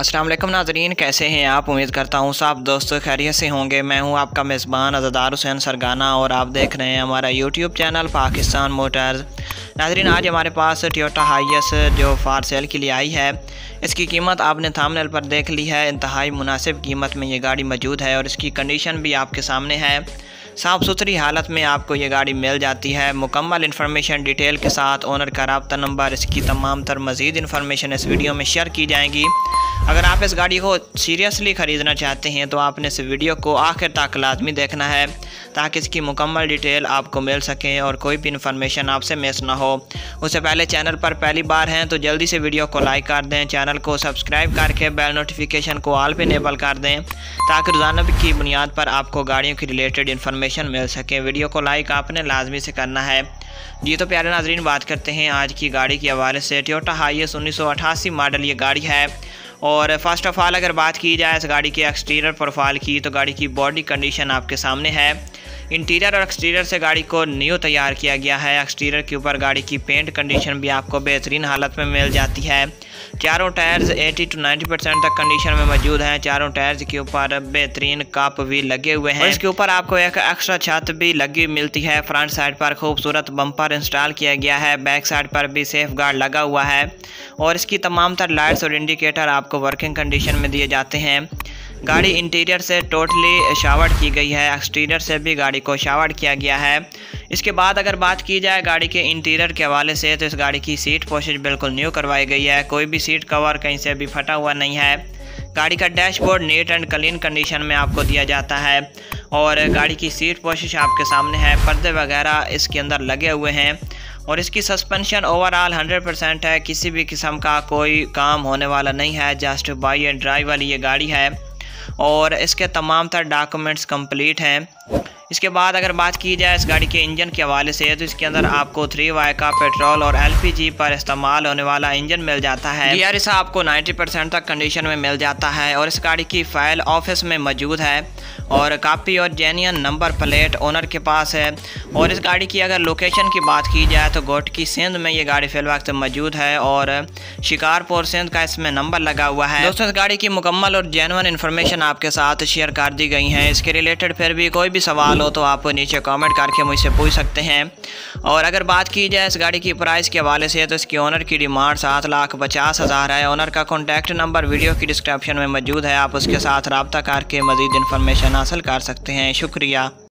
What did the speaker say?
अस्सलाम वालेकुम नाज़रीन, कैसे हैं आप। उम्मीद करता हूँ सब दोस्तों खैरियत से होंगे। मैं हूँ आपका मेज़बान अज़दार हुसैन सरगाना और आप देख रहे हैं हमारा यूट्यूब चैनल पाकिस्तान मोटर्स। नाज़रीन, आज हमारे पास टोयोटा हाइएस जो फार सेल के लिए आई है, इसकी कीमत आपने थंबनेल पर देख ली है। इंतहाई मुनासिब कीमत में ये गाड़ी मौजूद है और इसकी कंडीशन भी आपके सामने है। साफ़ सुथरी हालत में आपको ये गाड़ी मिल जाती है। मुकम्मल इन्फॉर्मेशन डिटेल के साथ, ओनर का रब्ता नंबर, इसकी तमाम तर मज़ीद इन्फॉर्मेशन इस वीडियो में शेयर की जाएंगी। अगर आप इस गाड़ी को सीरियसली ख़रीदना चाहते हैं तो आपने इस वीडियो को आखिर तक लाजमी देखना है ताकि इसकी मुकम्मल डिटेल आपको मिल सके और कोई भी इन्फॉर्मेशन आपसे मिस ना हो। उससे पहले चैनल पर पहली बार हैं तो जल्दी से वीडियो को लाइक कर दें, चैनल को सब्सक्राइब करके बेल नोटिफिकेशन को ऑल पे इनेबल कर दें ताकि रोज़ाना की बुनियाद पर आपको गाड़ियों की रिलेटेड इन्फॉर्मेशन मिल सके। वीडियो को लाइक आपने लाजमी से करना है। जी तो प्यारे नाज़रीन, बात करते हैं आज की गाड़ी के हवाले से। टोयोटा हाइएस 1988 मॉडल ये गाड़ी है। और फर्स्ट ऑफ़ ऑल अगर बात की जाए इस गाड़ी के एक्सटीरियर प्रोफाइल की तो गाड़ी की बॉडी कंडीशन आपके सामने है। इंटीरियर और एक्सटीरियर से गाड़ी को न्यू तैयार किया गया है। एक्सटीरियर के ऊपर गाड़ी की पेंट कंडीशन भी आपको बेहतरीन हालत में मिल जाती है। चारों टायर्स 80 to 90% तक कंडीशन में मौजूद हैं। चारों टायर्स के ऊपर बेहतरीन कप भी लगे हुए हैं। इसके ऊपर आपको एक एक्स्ट्रा छत भी लगी मिलती है। फ्रंट साइड पर खूबसूरत बम्पर इंस्टॉल किया गया है। बैक साइड पर भी सेफ गार्ड लगा हुआ है और इसकी तमाम तर लाइट्स और इंडिकेटर आपको वर्किंग कंडीशन में दिए जाते हैं। गाड़ी इंटीरियर से टोटली शावर्ड की गई है, एक्सटीरियर से भी गाड़ी को शावर्ड किया गया है। इसके बाद अगर बात की जाए गाड़ी के इंटीरियर के हवाले से तो इस गाड़ी की सीट पोशिश बिल्कुल न्यू करवाई गई है। कोई भी सीट कवर कहीं से भी फटा हुआ नहीं है। गाड़ी का dashboard neat and clean condition में आपको दिया जाता है और गाड़ी की सीट पोशिश आपके सामने है। पर्दे वगैरह इसके अंदर लगे हुए हैं और इसकी सस्पेंशन ओवरऑल 100% है। किसी भी किस्म का कोई काम होने वाला नहीं है। जस्ट बाई एंड ड्राइव वाली ये गाड़ी है और इसके तमाम तर डॉक्यूमेंट्स कंप्लीट हैं। इसके बाद अगर बात की जाए इस गाड़ी के इंजन के हवाले से तो इसके अंदर आपको 3Y का पेट्रोल और LPG पर इस्तेमाल होने वाला इंजन मिल जाता है। गियर इस आपको 90% तक कंडीशन में मिल जाता है और इस गाड़ी की फ़ाइल ऑफिस में मौजूद है और कापी और जेन्युइन नंबर प्लेट ओनर के पास है। और इस गाड़ी की अगर लोकेशन की बात की जाए तो गोटकी सिंध में ये गाड़ी फिल वक्त मौजूद है और शिकारपुर सिंध का इसमें नंबर लगा हुआ है। दोस्तों, इस गाड़ी की मुकम्मल और जेन्युइन इन्फॉर्मेशन आपके साथ शेयर कर दी गई हैं। इसके रिलेटेड फिर भी कोई भी सवाल हो तो आप नीचे कमेंट करके मुझसे पूछ सकते हैं। और अगर बात की जाए इस गाड़ी की प्राइस के हवाले से तो इसकी ओनर की डिमांड 7,50,000 है। ओनर का कॉन्टैक्ट नंबर वीडियो की डिस्क्रिप्शन में मौजूद है, आप उसके साथ रब्ता करके मज़ीद इन्फॉर्मेशन हासिल कर सकते हैं। शुक्रिया।